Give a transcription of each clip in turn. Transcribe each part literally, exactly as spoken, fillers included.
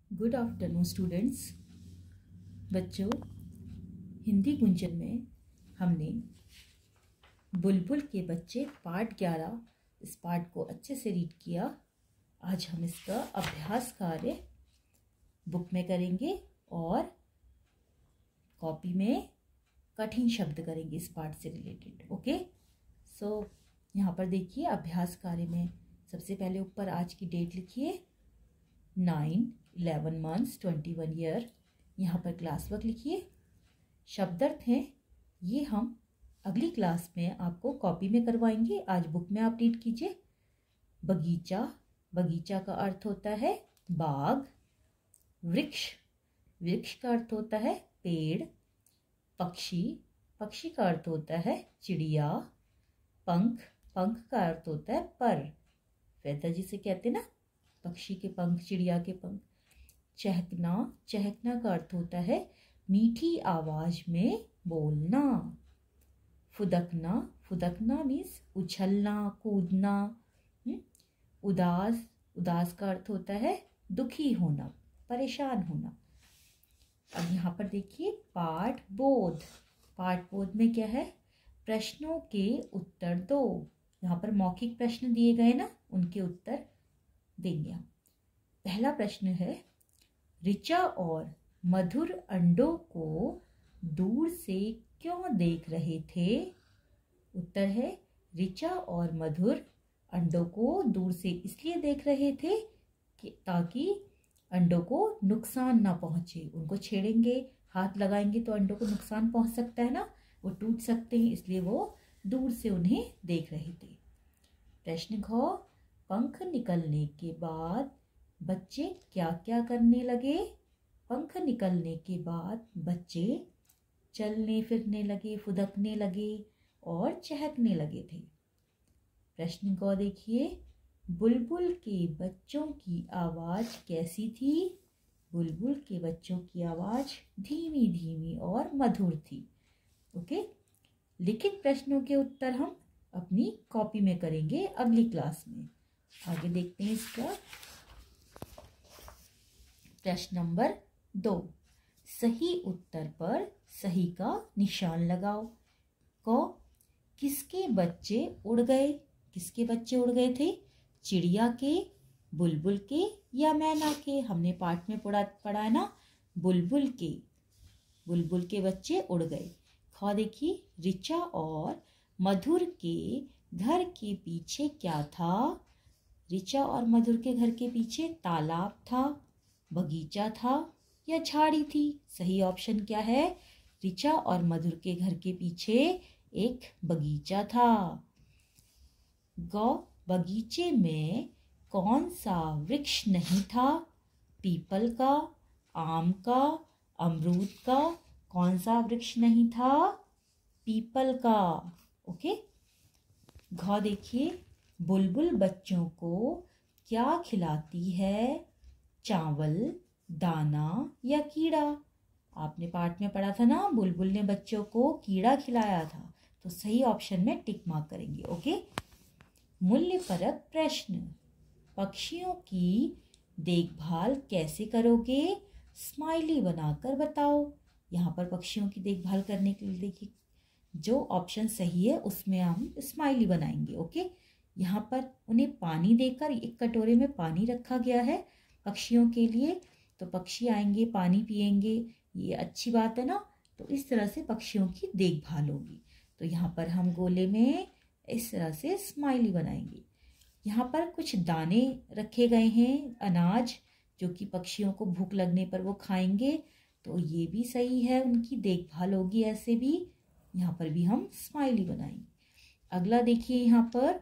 Good afternoon students. बच्चों, हिंदी गुंजन में हमने बुलबुल के बच्चे पार्ट ग्यारह इस पार्ट को अच्छे से रीड किया। आज हम इसका अभ्यास कार्य बुक में करेंगे और कॉपी में कठिन शब्द करेंगे इस पार्ट से रिलेटेड। ओके, सो यहाँ पर देखिए अभ्यास कार्य में सबसे पहले ऊपर आज की डेट लिखिए, nine eleven months twenty one year. यहाँ पर क्लास वर्क लिखिए। शब्दार्थ हैं ये हम अगली क्लास में आपको कॉपी में करवाएंगे, आज बुक में आप रीड कीजिए। बगीचा, बगीचा का अर्थ होता है बाग। वृक्ष, वृक्ष का अर्थ होता है पेड़। पक्षी, पक्षी का अर्थ होता है चिड़िया। पंख, पंख का अर्थ होता है पर, फेदर जिसे कहते हैं ना, पक्षी के पंख, चिड़िया के पंख। चहकना, चहकना का अर्थ होता है मीठी आवाज में बोलना। फुदकना, फुदकना मीन्स उछलना, कूदना। उदास, उदास का अर्थ होता है दुखी होना, परेशान होना। अब यहाँ पर देखिए पाठ बोध, पाठ बोध में क्या है, प्रश्नों के उत्तर दो। यहाँ पर मौखिक प्रश्न दिए गए ना, उनके उत्तर देंगे हम। पहला प्रश्न है, ऋचा और मधुर अंडों को दूर से क्यों देख रहे थे? उत्तर है, ऋचा और मधुर अंडों को दूर से इसलिए देख रहे थे कि ताकि अंडों को नुकसान ना पहुंचे। उनको छेड़ेंगे, हाथ लगाएंगे तो अंडों को नुकसान पहुंच सकता है ना, वो टूट सकते हैं, इसलिए वो दूर से उन्हें देख रहे थे। प्रश्न घ, पंख निकलने के बाद बच्चे क्या क्या करने लगे? पंख निकलने के बाद बच्चे चलने फिरने लगे, फुदकने लगे और चहकने लगे थे। प्रश्न को देखिए, बुलबुल के बच्चों की आवाज कैसी थी? बुलबुल के बच्चों की आवाज धीमी धीमी और मधुर थी। ओके, लिखित प्रश्नों के उत्तर हम अपनी कॉपी में करेंगे अगली क्लास में। आगे देखते हैं इसका प्रश्न नंबर दो, सही उत्तर पर सही का निशान लगाओ। को, किसके बच्चे उड़ गए? किसके बच्चे उड़ गए थे? चिड़िया के, बुलबुल के या मैना के? हमने पाठ में पढ़ा पढ़ा है ना, बुलबुल के, बुलबुल के बच्चे उड़ गए। ख देखिए, ऋचा और मधुर के घर के पीछे क्या था? ऋचा और मधुर के घर के पीछे तालाब था, बगीचा था या झाड़ी थी? सही ऑप्शन क्या है? ऋचा और मधुर के घर के पीछे एक बगीचा था। गौ, बगीचे में कौन सा वृक्ष नहीं था? पीपल का, आम का, अमरूद का? कौन सा वृक्ष नहीं था? पीपल का। ओके, घ देखिए, बुलबुल बच्चों को क्या खिलाती है? चावल, दाना या कीड़ा? आपने पाठ में पढ़ा था ना, बुलबुल ने बच्चों को कीड़ा खिलाया था, तो सही ऑप्शन में टिक मार्क करेंगे। ओके, मूल्य परक प्रश्न, पक्षियों की देखभाल कैसे करोगे? स्माइली बनाकर बताओ। यहाँ पर पक्षियों की देखभाल करने के लिए देखिए जो ऑप्शन सही है उसमें हम स्माइली बनाएंगे। ओके, यहाँ पर उन्हें पानी देकर, एक कटोरे में पानी रखा गया है पक्षियों के लिए, तो पक्षी आएंगे पानी पिएंगे, ये अच्छी बात है ना। तो इस तरह से पक्षियों की देखभाल होगी। तो यहाँ पर हम गोले में इस तरह से स्माइली बनाएंगे। यहाँ पर कुछ दाने रखे गए हैं, अनाज, जो कि पक्षियों को भूख लगने पर वो खाएंगे, तो ये भी सही है, उनकी देखभाल होगी ऐसे भी। यहाँ पर भी हम स्माइली बनाएंगे। अगला देखिए, यहाँ पर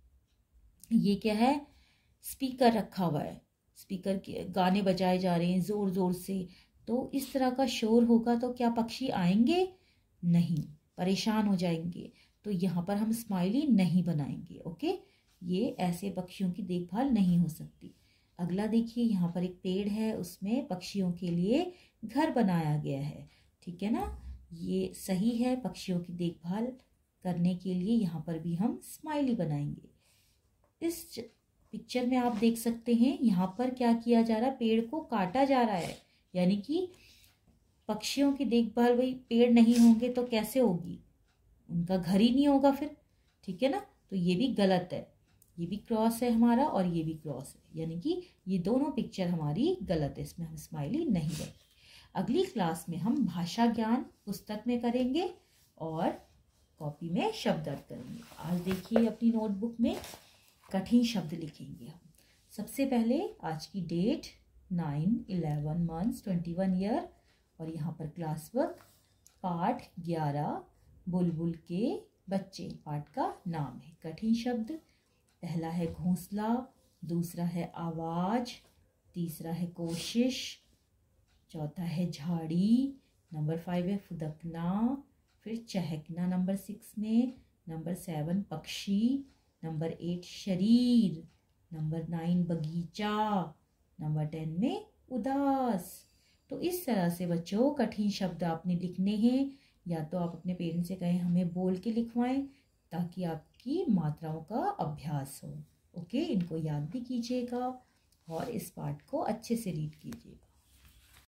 ये क्या है, स्पीकर रखा हुआ है, स्पीकर के गाने बजाए जा रहे हैं जोर जोर से, तो इस तरह का शोर होगा तो क्या पक्षी आएंगे? नहीं, परेशान हो जाएंगे। तो यहाँ पर हम स्माइली नहीं बनाएंगे। ओके, ये ऐसे पक्षियों की देखभाल नहीं हो सकती। अगला देखिए, यहाँ पर एक पेड़ है, उसमें पक्षियों के लिए घर बनाया गया है, ठीक है ना, ये सही है। पक्षियों की देखभाल करने के लिए यहाँ पर भी हम स्माइली बनाएंगे। इस पिक्चर में आप देख सकते हैं यहाँ पर क्या किया जा रहा है, पेड़ को काटा जा रहा है, यानी कि पक्षियों की देखभाल, वही पेड़ नहीं होंगे तो कैसे होगी, उनका घर ही नहीं होगा फिर, ठीक है ना। तो ये भी गलत है, ये भी क्रॉस है हमारा और ये भी क्रॉस है, यानी कि ये दोनों पिक्चर हमारी गलत है, इसमें हम स्माइली नहीं करेंगे। अगली क्लास में हम भाषा ज्ञान पुस्तक में करेंगे और कॉपी में शब्द अर्थ करेंगे। आज देखिए अपनी नोटबुक में कठिन शब्द लिखेंगे हम। सबसे पहले आज की date nine eleven months twenty one year, और यहाँ पर क्लास वर्क पाठ ग्यारह बुलबुल के बच्चे, पाठ का नाम है। कठिन शब्द पहला है घोंसला, दूसरा है आवाज, तीसरा है कोशिश, चौथा है झाड़ी, नंबर फाइव है फुदकना, फिर चहकना नंबर सिक्स में, नंबर सेवन पक्षी, नंबर एट शरीर, नंबर नाइन बगीचा, नंबर टेन में उदास। तो इस तरह से बच्चों कठिन शब्द आपने लिखने हैं, या तो आप अपने पेरेंट्स से कहें हमें बोल के लिखवाएं ताकि आपकी मात्राओं का अभ्यास हो। ओके, इनको याद भी कीजिएगा और इस पाठ को अच्छे से रीड कीजिएगा।